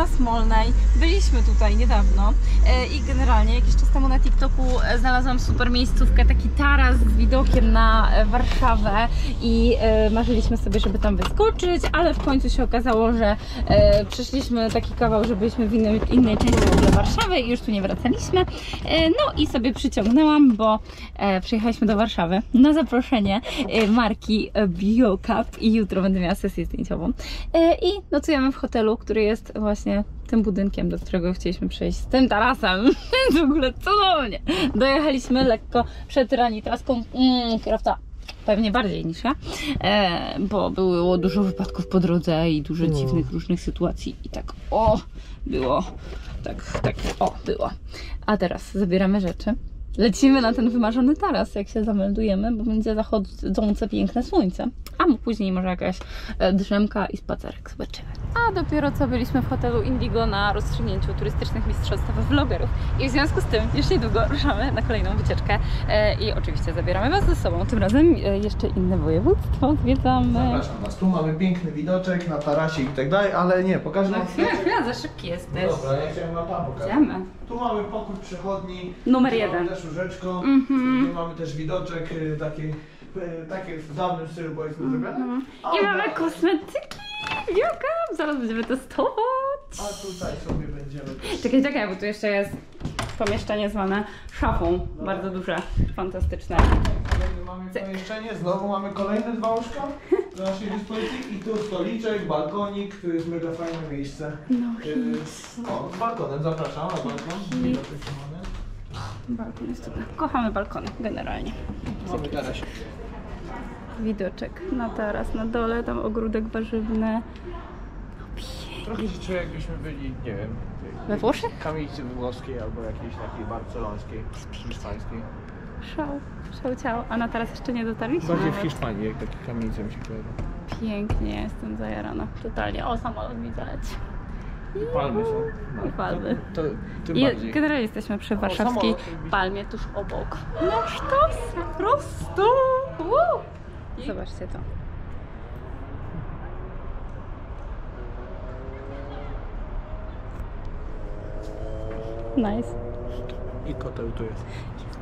na Smolnej. Byliśmy tutaj niedawno i generalnie jakiś czas temu na TikToku znalazłam super miejscówkę, taki taras z widokiem na Warszawę i marzyliśmy sobie, żeby tam wyskoczyć, ale w końcu się okazało, że przeszliśmy taki kawał, że byliśmy w innej części w ogóle Warszawy i już tu nie wracaliśmy. No i sobie przyciągnęłam, bo przyjechaliśmy do Warszawy na zaproszenie marki BioCup i jutro będę miała sesję zdjęciową. I nocujemy w hotelu, który jest właśnie tym budynkiem, do którego chcieliśmy przejść z tym tarasem. W ogóle cudownie. Dojechaliśmy lekko przed rani traską. Kierowca pewnie bardziej niż ja, bo było dużo wypadków po drodze i dużo dziwnych różnych sytuacji i tak było. Było. A teraz zabieramy rzeczy. Lecimy na ten wymarzony taras, jak się zameldujemy, bo będzie zachodzące piękne słońce. A później może jakaś drzemka i spacerek, zobaczymy. A dopiero co byliśmy w hotelu Indigo na rozstrzygnięciu turystycznych mistrzostw vlogerów. I w związku z tym już niedługo ruszamy na kolejną wycieczkę. I oczywiście zabieramy Was ze sobą. Tym razem jeszcze inne województwo zwiedzamy. Zapraszam Was. Tu mamy piękny widoczek na tarasie i tak dalej, ale nie, pokażę wam. Chwila, za szybki jesteś. Dobra, ja chciałem wam tam pokazać. Idziemy. Tu mamy pokój przechodni. Numer tu 1. Mamy też łóżeczko. Tu mamy też widoczek takie w dawnym stylu powiedzmy zrobione. I mamy kosmetyki. Białka, zaraz będziemy testować. A tutaj sobie będziemy. Czekaj, bo tu jeszcze jest pomieszczenie zwane szafą. Bardzo duże, fantastyczne. Mamy pomieszczenie, znowu mamy kolejne 2 łóżka do naszej dyspozycji i tu stoliczek, balkonik, tu jest mega fajne miejsce. Z balkonem, zapraszam na balkon. Balkon jest super. Kochamy balkony generalnie. Mamy teraz. Widoczek na taras, na dole, tam ogródek warzywny. Trochę się czuję, jakbyśmy byli, nie wiem, We Włoszech? kamienicy włoskiej albo jakiejś takiej barcelońskiej, hiszpańskiej. Szał ciało. A na taras jeszcze nie dotarliśmy? Bardziej w Hiszpanii, jak takie kamienice mi się kojarzą. Pięknie, jestem zajarana. Totalnie. O, samolot widzę leci. I palmy są. No, I palmy. To tym I bardziej. generalnie jesteśmy przy warszawskiej palmie tuż obok. No sztos, prosto! Zobaczcie to. Nice. I koteł tu jest.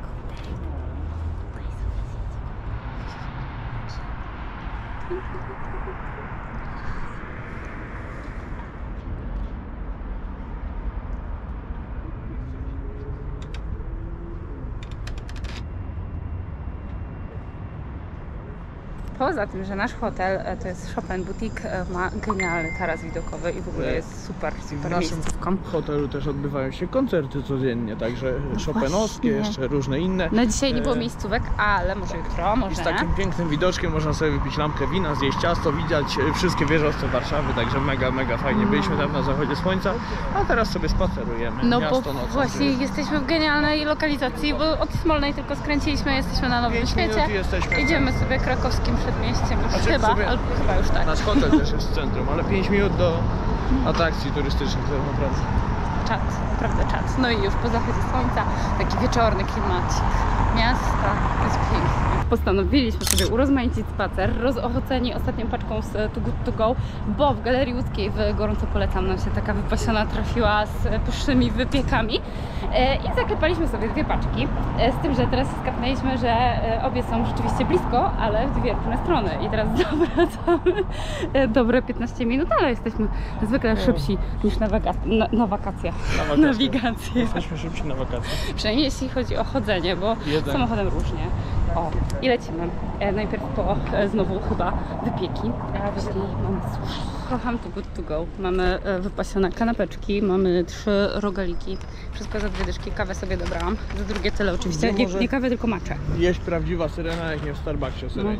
Poza tym, że nasz hotel to jest Chopin Boutique, ma genialny taras widokowy i w ogóle jest super miejscówką. W hotelu też odbywają się koncerty codziennie, także chopinowskie, jeszcze różne inne. No dzisiaj nie było miejscówek, ale może jutro, może. I z takim pięknym widoczkiem można sobie wypić lampkę wina, zjeść ciasto, widać wszystkie wieżowce Warszawy, także mega fajnie. Byliśmy tam na zachodzie słońca, a teraz sobie spacerujemy. No miasto bo nocą. właśnie jesteśmy w genialnej lokalizacji, bo od Smolnej tylko skręciliśmy, jesteśmy na Nowym Świecie. Idziemy sobie krakowskim przedmieściem już chyba już tak. Nasz hotel też jest w centrum, ale 5 minut do atrakcji turystycznych to naprawdę. Naprawdę czad. No i już po zachodzie słońca taki wieczorny klimacik miasta, jest pięknie. Postanowiliśmy sobie urozmaicić spacer, rozochoceni ostatnią paczką z Too Good To Go, bo w Galerii Łódzkiej gorąco polecam, nam się taka wypasiona trafiła z pysznymi wypiekami i zaklepaliśmy sobie 2 paczki, z tym, że teraz skapnęliśmy, że obie są rzeczywiście blisko, ale w 2 różne strony i teraz zawracamy dobre 15 minut, ale jesteśmy zwykle szybsi niż na wakacjach. Nawigację. Jesteśmy szybsi na wakacje. Przynajmniej jeśli chodzi o chodzenie, bo samochodem różnie. O, i lecimy. Najpierw po znowu chyba wypieki, a później mamy sushi. Kocham Too Good To Go. Mamy wypasione kanapeczki, mamy 3 rogaliki. Wszystko za 2 dyszki. Kawę sobie dobrałam. Za drugie tyle oczywiście. Nie kawę, tylko matcha. Jeść prawdziwa syrena, jak nie w Starbucksie syrenie.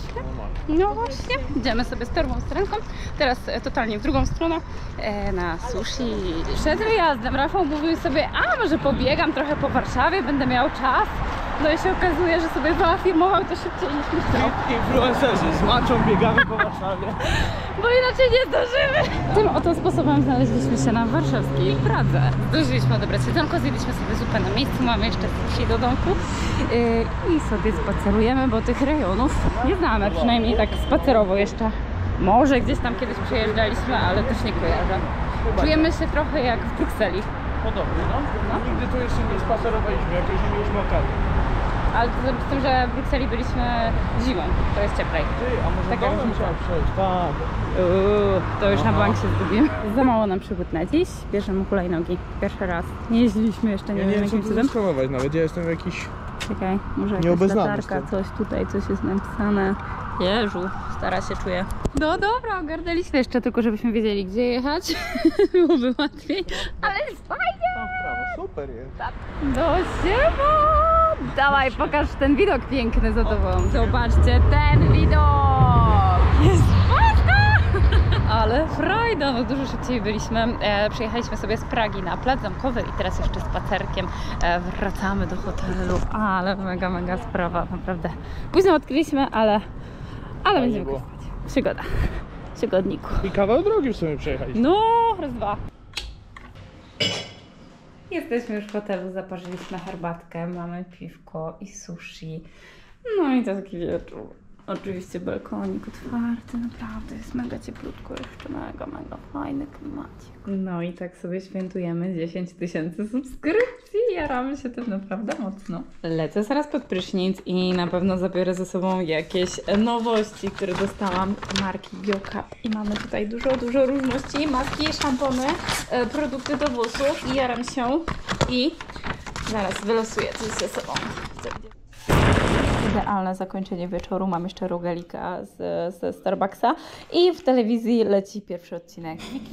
No właśnie. Idziemy sobie z torbą, z ręką. Teraz totalnie w drugą stronę na sushi. Przed wyjazdem Rafał mówił sobie, a może pobiegam trochę po Warszawie, będę miał czas. No i się okazuje, że sobie zaafirmował to szybciej niż myślał. Influencerzy z maczą biegamy po Warszawie. Bo inaczej nie zdążymy. Tym oto sposobem znaleźliśmy się na warszawskiej Pradze. Zdążyliśmy odebrać jedzonko, zjedliśmy sobie zupę na miejscu, mamy jeszcze sushi do domku i sobie spacerujemy, bo tych rejonów nie znamy, przynajmniej tak spacerowo jeszcze. Może gdzieś tam kiedyś przejeżdżaliśmy, ale też nie kojarzę. Czujemy się trochę jak w Brukseli. Podobnie, no. Nigdy tu jeszcze nie spacerowaliśmy, jakoś nie mieliśmy okazji. Ale to z tym, że w Brukseli byliśmy zimą, to jest cieplej. Ty, a może Taka domem różnica. trzeba przejść? Tak. To już na bank się zgubiłem. Za mało nam przygód na dziś. Bierzemy hulajnogi. Pierwszy raz. Nie jeździliśmy jeszcze, nie wiem jakim cudem. spamować nawet, ja jestem jakiś... Czekaj, może jakaś Nieobeznany z latarka, tym. coś tutaj, coś jest napisane. Jeżu, stara się czuje. No dobra, ogarnęliśmy jeszcze tylko, żebyśmy wiedzieli, gdzie jechać. Byłoby łatwiej, ale jest fajnie. Tam w prawo, super jest. Do siema! Dawaj, pokaż ten widok piękny za tobą. Zobaczcie ten widok! Jest fajka! Ale frajda, no dużo szybciej byliśmy. Przyjechaliśmy sobie z Pragi na Plac Zamkowy i teraz jeszcze spacerkiem wracamy do hotelu. Ale mega sprawa, naprawdę. Późno odkryliśmy, ale będziemy było. korzystać. Przygoda. Przygodniku. I kawał drogi w sumie przejechaliśmy. No, raz, dwa. Jesteśmy już w hotelu, zaparzyliśmy herbatkę, mamy piwko i sushi. No i taki wieczór. Oczywiście balkonik otwarty, naprawdę jest mega cieplutko, jeszcze mega fajny klimacik. No i tak sobie świętujemy 10 000 subskrypcji, jaramy się tym naprawdę mocno. Lecę zaraz pod prysznic i na pewno zabiorę ze sobą jakieś nowości, które dostałam marki BioCup. I mamy tutaj dużo różności, maski, szampony, produkty do włosów i jaram się i zaraz wylosuję coś ze sobą. Idealne zakończenie wieczoru. Mam jeszcze rogalika ze Starbucksa i w telewizji leci pierwszy odcinek Wiki.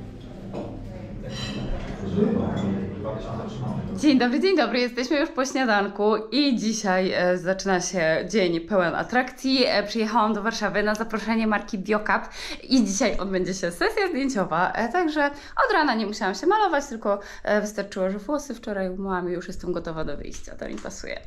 Dzień dobry, jesteśmy już po śniadanku i dzisiaj zaczyna się dzień pełen atrakcji. Przyjechałam do Warszawy na zaproszenie marki BioCup i dzisiaj odbędzie się sesja zdjęciowa, także od rana nie musiałam się malować, tylko wystarczyło, że włosy wczoraj umyłam i już jestem gotowa do wyjścia, to mi pasuje.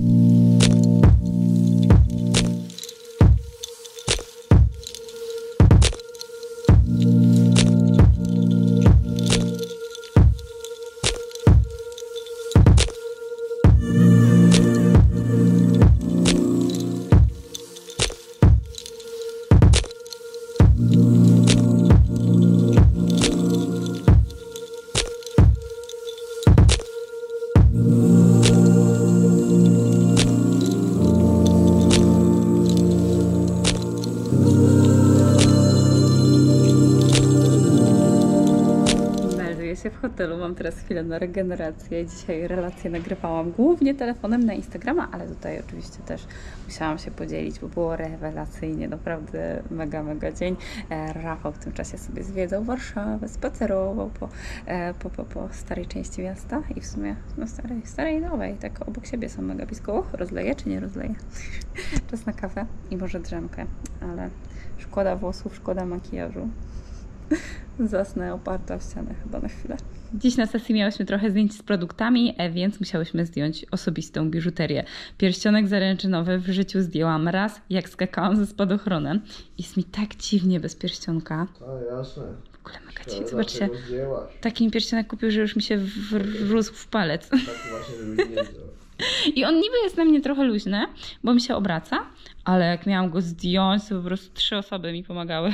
W hotelu mam teraz chwilę na regenerację. Dzisiaj relacje nagrywałam głównie telefonem na Instagrama, ale tutaj oczywiście też musiałam się podzielić, bo było rewelacyjnie, naprawdę mega dzień. Rafał w tym czasie sobie zwiedzał Warszawę, spacerował po starej części miasta i w sumie no starej i nowej, tak obok siebie są mega blisko. Rozleję czy nie rozleję? Czas na kawę i może drzemkę, ale szkoda włosów, szkoda makijażu. Zasnę oparta o ścianę chyba na chwilę. Dziś na sesji miałyśmy trochę zdjęć z produktami, więc musiałyśmy zdjąć osobistą biżuterię. Pierścionek zaręczynowy w życiu zdjęłam raz, jak skakałam ze spadochronem. Jest mi tak dziwnie bez pierścionka. A jasne. W ogóle mega dziwnie. Zobaczcie, taki mi pierścionek kupił, że już mi się wrósł w palec. Tak właśnie, żeby nie I on niby jest na mnie trochę luźny, bo mi się obraca, ale jak miałam go zdjąć, to po prostu 3 osoby mi pomagały.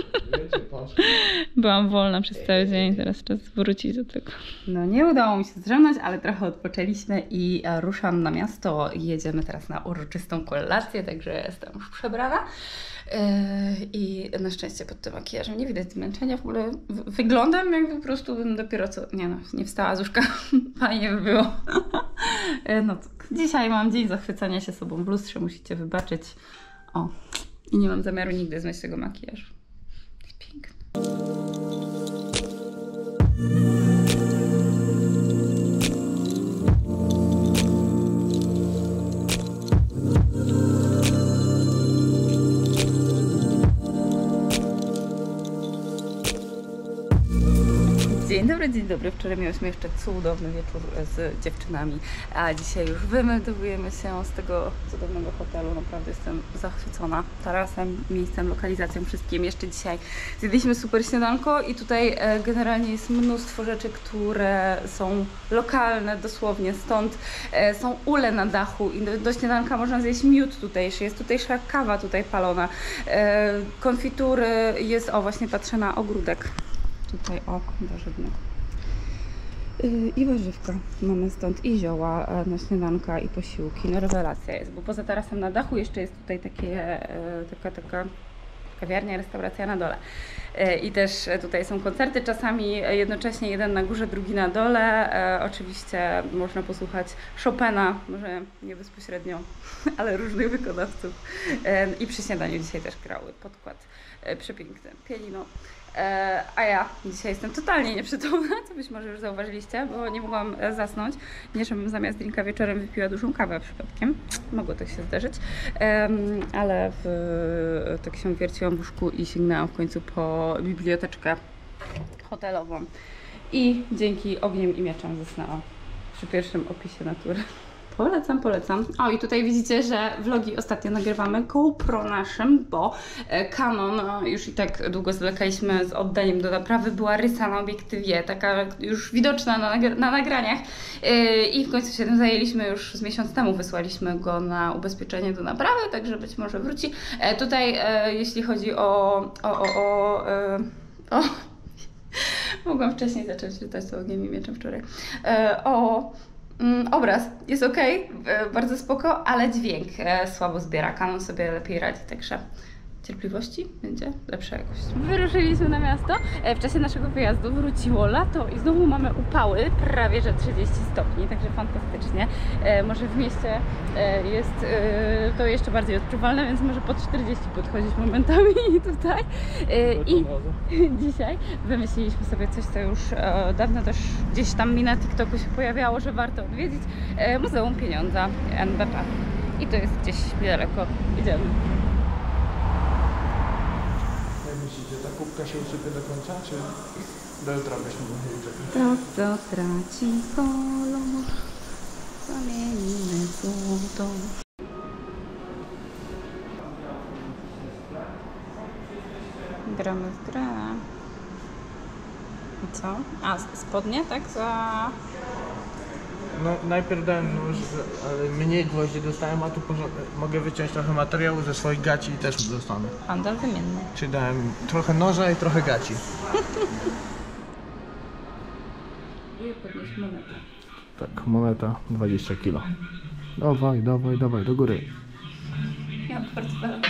Byłam wolna przez cały dzień, teraz czas wrócić do tego. No nie udało mi się zdrzemnąć, ale trochę odpoczęliśmy i ruszam na miasto. Jedziemy teraz na uroczystą kolację, także jestem już przebrana. I na szczęście pod tym makijażem nie widać zmęczenia, w ogóle wyglądam jakby po prostu bym dopiero co, nie wstała z łóżka, fajnie by było. No tak, dzisiaj mam dzień zachwycania się sobą w lustrze, musicie wybaczyć. O, i nie mam zamiaru nigdy zmyć tego makijażu. Jest piękny. Dzień dobry. Wczoraj miałyśmy jeszcze cudowny wieczór z dziewczynami, a dzisiaj już wymeldowujemy się z tego cudownego hotelu. Naprawdę jestem zachwycona tarasem, miejscem, lokalizacją, wszystkim. Jeszcze dzisiaj zjedliśmy super śniadanko i tutaj generalnie jest mnóstwo rzeczy, które są lokalne dosłownie, stąd są ule na dachu i do śniadanka można zjeść miód tutejszy, jest tutejsza kawa tutaj palona, konfitury, jest, o właśnie patrzę na ogródek. tutaj o warzywnego. I warzywka. Mamy stąd i zioła na śniadanka, i posiłki. No rewelacja jest, bo poza tarasem na dachu jeszcze jest tutaj taka kawiarnia, restauracja na dole. I też tutaj są koncerty czasami, jednocześnie jeden na górze, drugi na dole. Oczywiście można posłuchać Chopina, może nie bezpośrednio, ale różnych wykonawców. I przy śniadaniu dzisiaj też grały podkład przepiękny, pianino. A ja dzisiaj jestem totalnie nieprzytomna, co być może już zauważyliście, bo nie mogłam zasnąć. Nie, żebym zamiast drinka wieczorem wypiła dużą kawę przypadkiem. Mogło tak się zdarzyć. Ale tak się wierciłam w łóżku i sięgnęłam w końcu po biblioteczkę hotelową. I dzięki Ogniem i Mieczem zasnęłam przy pierwszym opisie natury. Polecam, polecam. O, i tutaj widzicie, że vlogi ostatnio nagrywamy GoPro naszym, bo Canon, już i tak długo zwlekaliśmy z oddaniem do naprawy, była rysa na obiektywie, taka już widoczna na nagraniach i w końcu się tym zajęliśmy już z miesiąc temu, wysłaliśmy go na ubezpieczenie do naprawy, także być może wróci. Tutaj jeśli chodzi o mogłam wcześniej zacząć czytać to Ogniem i Mieczem wczoraj. Obraz jest ok, bardzo spoko, ale dźwięk słabo zbiera. Canon sobie lepiej radzi, także cierpliwości będzie lepsza jakość. Wyruszyliśmy na miasto. W czasie naszego wyjazdu wróciło lato i znowu mamy upały, prawie że 30 stopni, także fantastycznie. Może w mieście jest to jeszcze bardziej odczuwalne, więc może po 40 podchodzić momentami tutaj. I dzisiaj wymyśliliśmy sobie coś, co już dawno też gdzieś tam mi na TikToku się pojawiało, że warto odwiedzić. Muzeum Pieniądza NBP. I to jest gdzieś niedaleko. Idziemy. Ta kubka się usypie do końca, czy do jutra byśmy musieli czekać? To, co traci kolor, zamienimy w złoto. Gramy w grę. I co? A, spodnie, tak? No najpierw dałem nóż, ale mniej gwoździ dostałem, a tu mogę wyciąć trochę materiału ze swoich gaci i też dostanę. Handel wymienny. Czyli dałem trochę noża i trochę gaci. I podnieść monetę. Tak, moneta 20 kg. Dawaj, dawaj, dawaj, do góry. Ja mam portfel.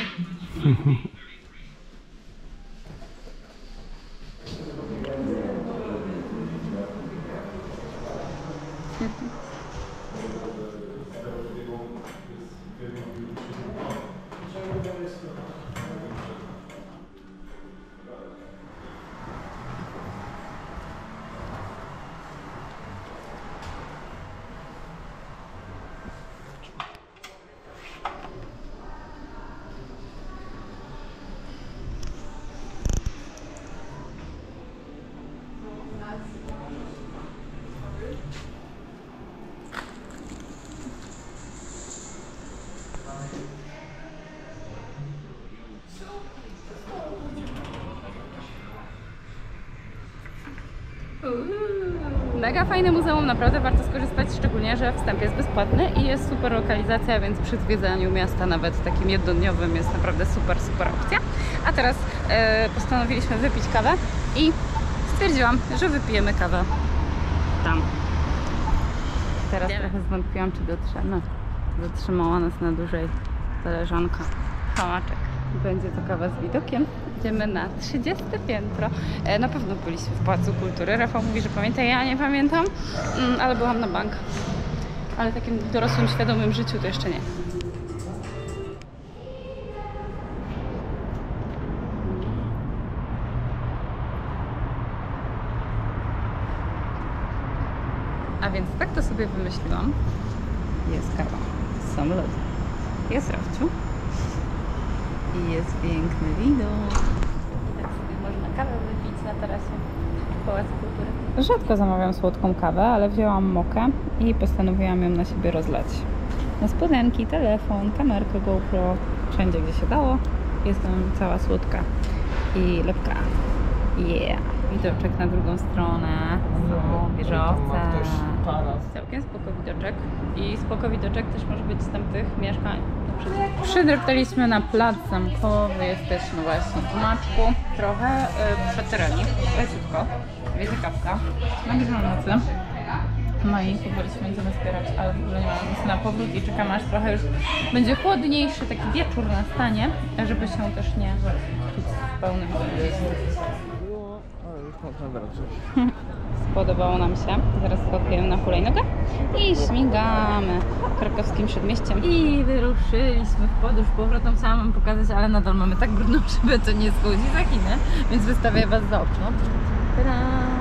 Mega fajne muzeum, naprawdę warto skorzystać, szczególnie, że wstęp jest bezpłatny i jest super lokalizacja, więc przy zwiedzaniu miasta nawet takim jednodniowym jest naprawdę super, super opcja. A teraz postanowiliśmy wypić kawę i stwierdziłam, że wypijemy kawę tam. Teraz trochę zwątpiłam, czy dotrzemy. Zatrzymała nas na dłużej koleżanka. Hałaczek. Będzie to kawa z widokiem. Idziemy na 30 piętro. Na pewno byliśmy w Pałacu Kultury. Rafał mówi, że pamięta, ja nie pamiętam, ale byłam na bank. Ale w takim dorosłym, świadomym życiu to jeszcze nie. A więc tak to sobie wymyśliłam. Jest kawa, są lody, jest Rafciu i jest piękny widok. Tak sobie można kawę wypić na tarasie Pałacu Kultury. Rzadko zamawiam słodką kawę, ale wzięłam mokę i postanowiłam ją na siebie rozlać. Na spodenki, telefon, kamerkę GoPro, wszędzie gdzie się dało. Jestem cała słodka i lepka. Yeah! widoczek na drugą stronę. Są wieżowce. Ktoś taras. Całkiem spoko widoczek. I spoko widoczek też może być z tamtych mieszkań. Przydreptaliśmy na plac zamkowy, jesteśmy właśnie w Maczku. Trochę przed terenie, leciutko. Wiedzę kawka. Na nocy. No i powoli się będziemy zbierać, ale w ogóle nie mamy miejsca na powrót i czekamy, aż trochę już będzie chłodniejszy, taki wieczór nastanie, żeby się też nie czuć w pełnym miejscu. Ale już można wracać. Spodobało nam się. Zaraz skakujemy na hulajnogę i śmigamy krakowskim śródmieściem. I wyruszyliśmy w podróż powrotną. Chciałam wam pokazać, ale nadal mamy tak brudną szybę, to nie schodzi za Chiny, więc wystawię was za okno. Ta-da!